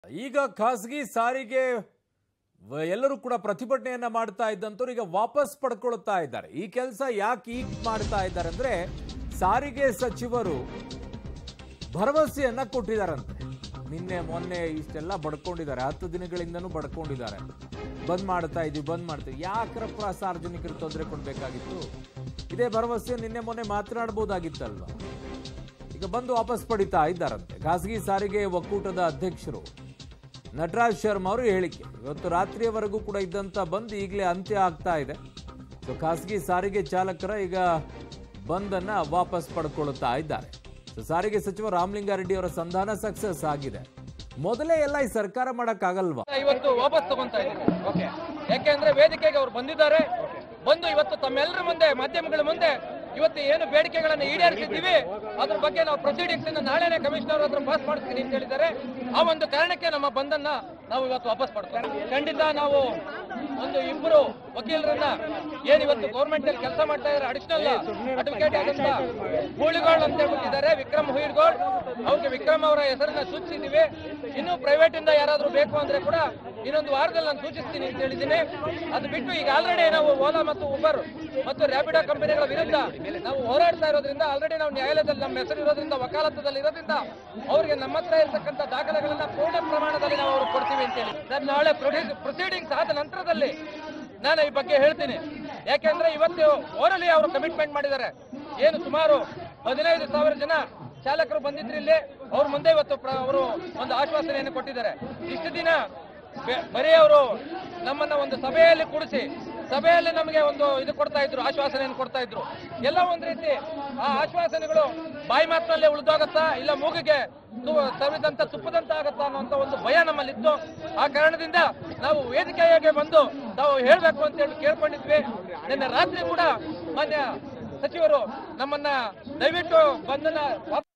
ಈಗ ಖಾಸಗಿ ಸಾರಿಗೆ ಎಲ್ಲರೂ ಕೂಡ ಪ್ರತಿಭಟನೆಯನ್ನ ಮಾಡ್ತಾ ಇದ್ದಂತವ್ರು ಈಗ ವಾಪಸ್ ಪಡ್ಕೊಳ್ತಾ ಇದ್ದಾರೆ. ಈ ಕೆಲಸ ಯಾಕೆ ಈಗ ಮಾಡ್ತಾ ಇದ್ದಾರೆ ಅಂದ್ರೆ ಸಾರಿಗೆ ಸಚಿವರು ಭರವಸೆಯನ್ನ ಕೊಟ್ಟಿದ್ದಾರಂತೆ. ನಿನ್ನೆ ಮೊನ್ನೆ ಇಷ್ಟೆಲ್ಲ ಬಡ್ಕೊಂಡಿದ್ದಾರೆ, 10 ದಿನಗಳಿಂದನೂ ಬಡ್ಕೊಂಡಿದ್ದಾರೆ. ಬಂದ್ ಮಾಡ್ತಾ ಇದೀವಿ, ಬಂದ್ ಮಾಡ್ತೀವಿ. ಯಾಕ್ರಪ್ಪ ಸಾರ್ವಜನಿಕರು ತೊಂದರೆ ಕೊಡ್ಬೇಕಾಗಿತ್ತು? ಇದೇ ಭರವಸೆ ನಿನ್ನೆ ಮೊನ್ನೆ ಮಾತನಾಡಬಹುದಾಗಿತ್ತಲ್ವಾ? ಈಗ ಬಂದು ವಾಪಸ್ ಪಡಿತಾ ಇದ್ದಾರಂತೆ. ಖಾಸಗಿ ಸಾರಿಗೆ ಒಕ್ಕೂಟದ ಅಧ್ಯಕ್ಷರು ನಟರಾಜ್ ಶರ್ಮಾ ಅವರು ಹೇಳಿಕೆ. ಇವತ್ತು ರಾತ್ರಿಯವರೆಗೂ ಕೂಡ ಇದ್ದಂತ ಬಂದ್ ಈಗಲೇ ಅಂತ್ಯ ಆಗ್ತಾ ಇದೆ. ಸೊ ಖಾಸಗಿ ಸಾರಿಗೆ ಚಾಲಕರ ಈಗ ಬಂದನ್ನ ವಾಪಸ್ ಪಡ್ಕೊಳ್ತಾ ಇದ್ದಾರೆ. ಸೊ ಸಾರಿಗೆ ಸಚಿವ ರಾಮಲಿಂಗಾರೆಡ್ಡಿ ಅವರ ಸಂಧಾನ ಸಕ್ಸಸ್ ಆಗಿದೆ. ಮೊದಲೇ ಎಲ್ಲ ಈ ಸರ್ಕಾರ ಮಾಡಕ್ಕಾಗಲ್ವಾ? ಇವತ್ತು ವಾಪಸ್ ತಗೊಂತಾ ಇದ್ದೀವಿ. ಯಾಕೆಂದ್ರೆ ವೇದಿಕೆಗೆ ಅವರು ಬಂದಿದ್ದಾರೆ. ಬಂದು ಇವತ್ತು ತಮ್ಮೆಲ್ಲರ ಮುಂದೆ, ಮಾಧ್ಯಮಗಳ ಮುಂದೆ ಇವತ್ತು ಏನು ಬೇಡಿಕೆಗಳನ್ನು ಈಡೇರಿಸಿದ್ದೀವಿ ಅದ್ರ ಬಗ್ಗೆ ನಾವು ಪ್ರೊಸೀಡಿಂಗ್ಸ್ ನಾಳೆನೇ ಕಮಿಷನರ್ ಹತ್ರ ಪಾಸ್ ಮಾಡಿಸ್ತೀನಿ ಅಂತ ಹೇಳಿದ್ದಾರೆ. ಆ ಒಂದು ಕಾರಣಕ್ಕೆ ನಮ್ಮ ಬಂದನ್ನ ನಾವು ಇವತ್ತು ವಾಪಸ್ ಪಡ್ತೀವಿ. ಖಂಡಿತ ನಾವು ಒಂದು ಇಬ್ಬರು ವಕೀಲರನ್ನ ಏನು ಇವತ್ತು ಗೌರ್ಮೆಂಟ್ ಅಲ್ಲಿ ಕೆಲಸ ಮಾಡ್ತಾ ಇದ್ದಾರೆ, ಅಡಿಷನಲ್ ಅಡ್ವೊಕೇಟ್ ಆದಂತ ಹೂಳಿಗೋಳ್ ಅಂತ ಹೇಳ್ಬಿಟ್ಟಿದ್ದಾರೆ, ವಿಕ್ರಮ್ ಹುಯಿರ್ಗೋಳ್. ಅವ್ರಿಗೆ ವಿಕ್ರಮ್ ಅವರ ಹೆಸರನ್ನ ಸೂಚಿಸಿದ್ದೀವಿ. ಇನ್ನು ಪ್ರೈವೇಟ್ ಇಂದ ಯಾರಾದ್ರೂ ಬೇಕು ಅಂದ್ರೆ ಕೂಡ ಇನ್ನೊಂದು ವಾರದಲ್ಲಿ ನಾನು ಸೂಚಿಸ್ತೀನಿ ಅಂತ ಹೇಳಿದ್ದೀನಿ. ಅದು ಬಿಟ್ಟು ಈಗ ಆಲ್ರೆಡಿ ನಾವು ಓಲಾ ಮತ್ತು ಉಬರ್ ಮತ್ತು ರ್ಯಾಪಿಡೋ ಕಂಪನಿಗಳ ವಿರುದ್ಧ ನಾವು ಹೋರಾಡ್ತಾ ಇರೋದ್ರಿಂದ, ಆಲ್ರೆಡಿ ನಾವು ನ್ಯಾಯಾಲಯದಲ್ಲಿ ನಮ್ಮ ಹೆಸರು ಇರೋದ್ರಿಂದ, ವಕಾಲತ್ತದಲ್ಲಿ ಇರೋದ್ರಿಂದ ಅವರಿಗೆ ನಮ್ಮ ಹತ್ರ ಇರತಕ್ಕಂಥ ದಾಖಲೆಗಳನ್ನ ಪೂರ್ಣ ಪ್ರಮಾಣದಲ್ಲಿ ನಾವು ಅವ್ರಿಗೆ ಕೊಡ್ತೀವಿ ಅಂತ ಹೇಳಿ ಸರ್. ನಾಳೆ ಪ್ರೊಸೀಡಿಂಗ್ಸ್ ಆದ ನಂತರದಲ್ಲಿ ನಾನು ಈ ಬಗ್ಗೆ ಹೇಳ್ತೀನಿ. ಯಾಕೆಂದ್ರೆ ಇವತ್ತು ಓರಲಿ ಅವರು ಕಮಿಟ್ಮೆಂಟ್ ಮಾಡಿದ್ದಾರೆ. ಏನು ಸುಮಾರು 15,000 ಜನ ಚಾಲಕರು ಬಂದಿದ್ರು ಇಲ್ಲಿ. ಅವ್ರ ಮುಂದೆ ಇವತ್ತು ಅವರು ಒಂದು ಆಶ್ವಾಸನೆಯನ್ನು ಕೊಟ್ಟಿದ್ದಾರೆ. ಇಷ್ಟು ದಿನ ಬರೀ ಅವರು ನಮ್ಮನ್ನ ಒಂದು ಸಭೆಯಲ್ಲಿ ಕೂಡಿಸಿ ಸಭೆಯಲ್ಲಿ ನಮಗೆ ಒಂದು ಇದು ಕೊಡ್ತಾ ಇದ್ರು, ಆಶ್ವಾಸನೆಯನ್ನು ಕೊಡ್ತಾ ಇದ್ರು. ಎಲ್ಲ ಒಂದ್ ರೀತಿ ಆ ಆಶ್ವಾಸನೆಗಳು ಬಾಯಿ ಮಾತಿನಲ್ಲೇ ಉಳಿದೋಗತ್ತಾ, ಇಲ್ಲ ಮೂಗಿಗೆ ಸವಿದಂತ ತುಪ್ಪದಂತ ಆಗತ್ತಾ ಅನ್ನೋಂಥ ಒಂದು ಭಯ ನಮ್ಮಲ್ಲಿತ್ತು. ಆ ಕಾರಣದಿಂದ ನಾವು ವೇದಿಕೆಯಾಗೆ ಬಂದು ನಾವು ಹೇಳ್ಬೇಕು ಅಂತ ಹೇಳಿ ಕೇಳ್ಕೊಂಡಿದ್ವಿ. ನಿನ್ನೆ ರಾತ್ರಿ ಕೂಡ ಮಾನ್ಯ ಸಚಿವರು ನಮ್ಮನ್ನ ದಯವಿಟ್ಟು ಬಂದನ್ನ